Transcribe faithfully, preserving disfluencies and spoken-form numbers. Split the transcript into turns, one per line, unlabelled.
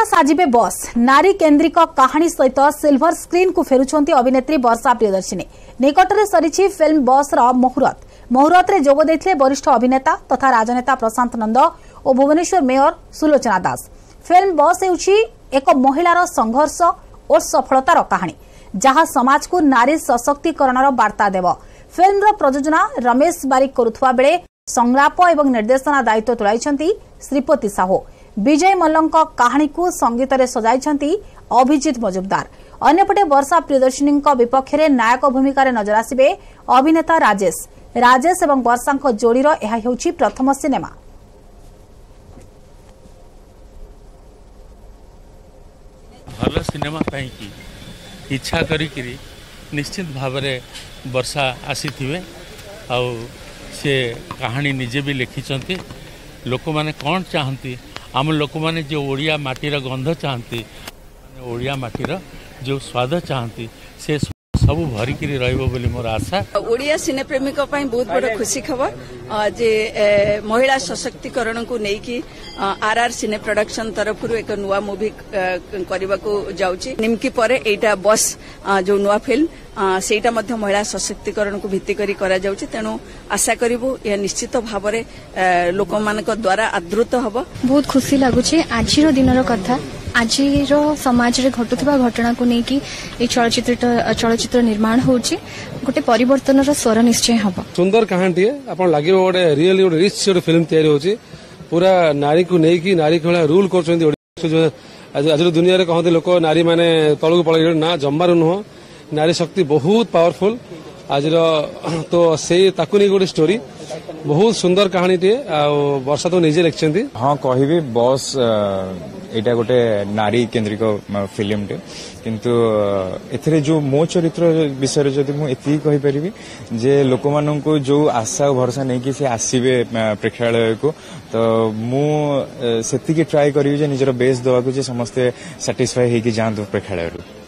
साजिबे बस नारी केन्द्रिक कहानी सहित सिल्वर स्क्रीन को फेरुछंती अभिनेत्री वर्षा प्रियदर्शिनी निकटरे सरिछि फिल्म बस रा मुहूर्त मुहूर्त रे जोग दैथिले वरिष्ठ अभिनेता तथा राजनेता प्रशांत नंद और भुवनेश्वर मेयर सुलोचना दास। फिल्म बस हेउछि एक महिलार संघर्ष और सफलतार कहानी जहां समाज को नारी सशक्तिकरणर वार्ता देव। फिल्म प्रयोजना रमेश बारिक करुथुवा बेले संलाप एवं निर्देशना दायित्व तुलाइछंती श्रीपति साहू। विजय मल्लंक कहानी को संगीत रे सजाइछंती अभिजीत मजुमदार। अन्यपटे वर्षा प्रियदर्शिनी विपक्ष में नायक भूमिका नजर आसिबे अभिनेता राजेश राजेश एवं वर्षा जोड़ीर यह हेउछि प्रथम सिनेमा।
भल सिनेमा पाई की इच्छा करी निश्चित भाव में वर्षा आसी थे आ से कहानी निजे भी लिखिं लोक मैंने कौन चाहती आम लोक मैंने जो ओडिया माटीर गंध चाहती ओडिया माटीर जो स्वाद चाहती से सब भरिकी रही मोर आशा।
ओडिया सिने प्रेमी बहुत बड़ खुशी खबर जे महिला सशक्तिकरण को लेकिन आर आर सिने प्रोडक्शन तरफ एक नुआ मूवी करने को जाऊँगी निमकी पर एटा बस जो नुआ फिल्म सेटा मध्य महिला सशक्तिकरण को भित्ति करी करा जाउछि। तेणु आशा करिबु यह निश्चित भाव में लोक मान द्वारा आदृत हब।
बहुत खुशी लगुछि आजिर दिनर कथा आजिर समाज रे घटुथिबा घटना को लेकिन ये चलचित्र चलचित्र निर्माण होछि गोटे परिवर्तन स्वर निश्चय हब।
सुंदर कहानी आपन लागि गोटे रियली गोटे रिच गोटे फिल्म तैयारी होछि पूरा नारी को लेकिन नारी के रूल कर आज दुनिया रे कहते लोक नारी माने तलू पलि ना जम्बार नुह नारी शक्ति बहुत पावरफुल आज तो से ताकू नहीं गोटे स्टोरी बहुत सुंदर कहानी टे वर्षा तो निजे लिखिं।
हाँ कहबी बस एटा गोटे नारी केन्द्रिक फिल्म टे किंतु एथरे जो मो चरित्र विषय जदि मु एति कहि परिबी जे लोक मानन को जो आशा भरोसा नहीं कि से आसीबे प्रेक्षालय को तो मु सेति की ट्राई करिबी जे निजर बेस दवा को जे समस्त सैटिस्फाई हे कि जांतु प्रेक्षालय।